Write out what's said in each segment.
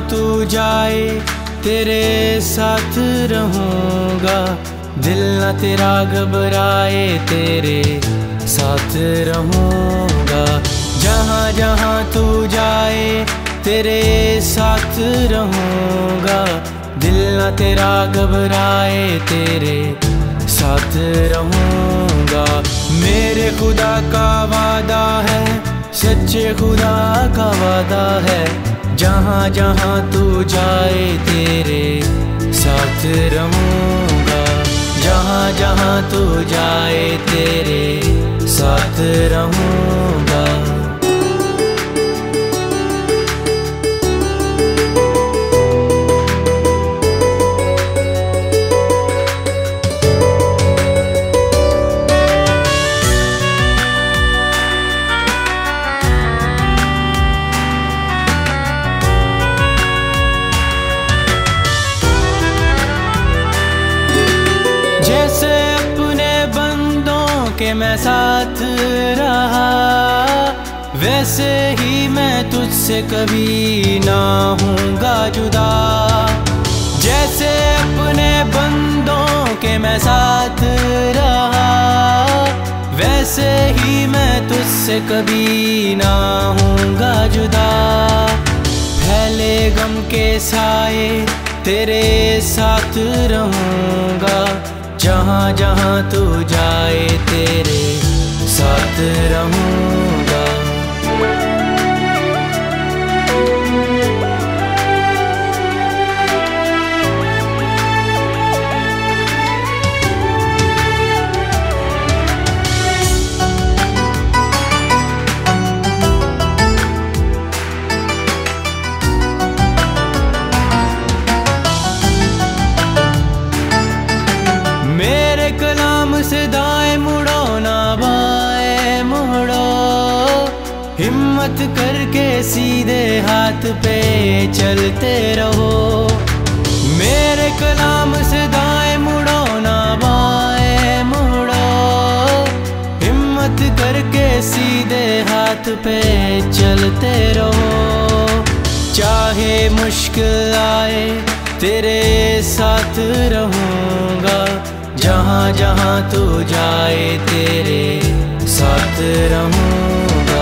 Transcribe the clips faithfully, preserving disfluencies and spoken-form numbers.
तू जाए तेरे साथ रहूँगा, दिल ना तेरा घबराए तेरे साथ रहूँगा। जहाँ जहाँ तू जाए तेरे साथ रहूँगा, दिल ना तेरा घबराए तेरे साथ रहूँगा। मेरे खुदा का वादा है, सच्चे खुदा का वादा है, जहाँ जहाँ तू जाए तेरे साथ रहूँगा। जहाँ जहाँ तू जाए तेरे साथ रहूँगा। जैसे अपने बंदों के मैं साथ रहा, वैसे ही मैं तुझसे कभी ना हूँगा जुदा। जैसे अपने बंदों के मैं साथ रहा, वैसे ही मैं तुझसे कभी ना हूँगा जुदा। फैले गम के साए तेरे साथ रहूँगा, जहाँ जहाँ तू जाए तेरे साथ रहूँगा। कलाम से दाएं मुड़ो ना बाएं मुड़ो, हिम्मत करके सीधे हाथ पे चलते रहो। मेरे कलाम से दाएं मुड़ो ना बाएं मुड़ो, हिम्मत करके सीधे हाथ पे चलते रहो। चाहे मुश्किल आए तेरे साथ रहूँगा, जहाँ जहाँ तू जाए तेरे साथ रहूँगा।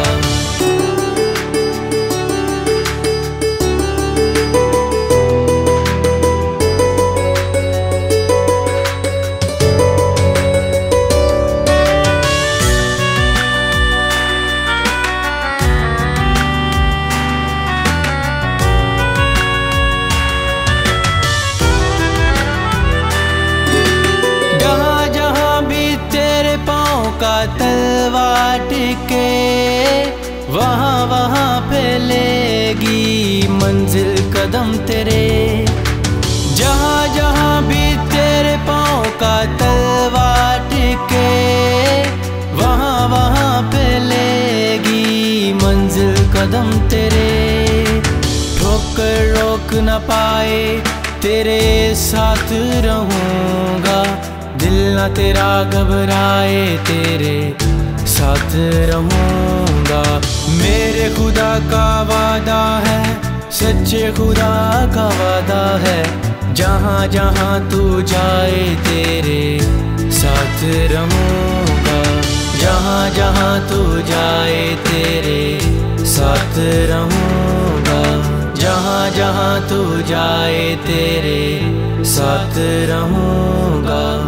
का तलवार टिके वहाँ वहाँ पे लेगी मंजिल कदम तेरे। जहाँ जहाँ भी तेरे पाँव का तलवार टिके वहाँ वहाँ पे लेगी मंजिल कदम तेरे। ठोकर रोक न पाए तेरे साथ रहूँगा, दिल ना तेरा घबराए तेरे साथ रहूँगा। मेरे खुदा का वादा है, सच्चे खुदा का वादा है, जहाँ जहाँ तू जाए तेरे साथ रहूँगा। जहाँ जहाँ तू जाए तेरे साथ रहूँगा। जहाँ जहाँ तू जाए तेरे साथ रहूँगा।